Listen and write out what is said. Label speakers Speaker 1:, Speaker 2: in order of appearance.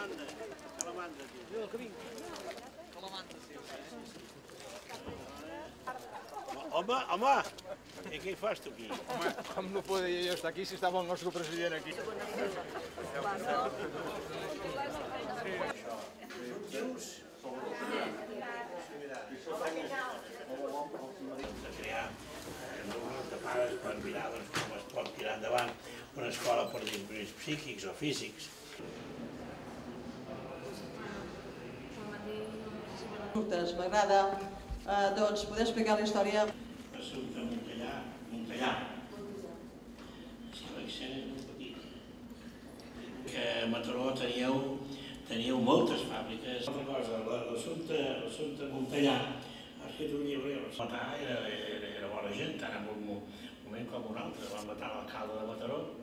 Speaker 1: Calamanda, tio.
Speaker 2: Calamanda, sí.
Speaker 1: Home, i què hi fas tu aquí?
Speaker 3: Home, com no podria jo estar aquí si estava el nostre president aquí?
Speaker 1: De crear un grup de pares per mirar com es pot tirar endavant una escola per disminuir psíquics o físics.
Speaker 4: M'agrada poder explicar la història.
Speaker 1: Assumpte Montellà. Si l'accent és molt petit. Que a Mataró teníeu moltes fàbriques. Una cosa, l'assumpte Montellà ha escrit un llibre, era bona gent, tant en un moment com un altre. Van matar l'alcalde de Mataró.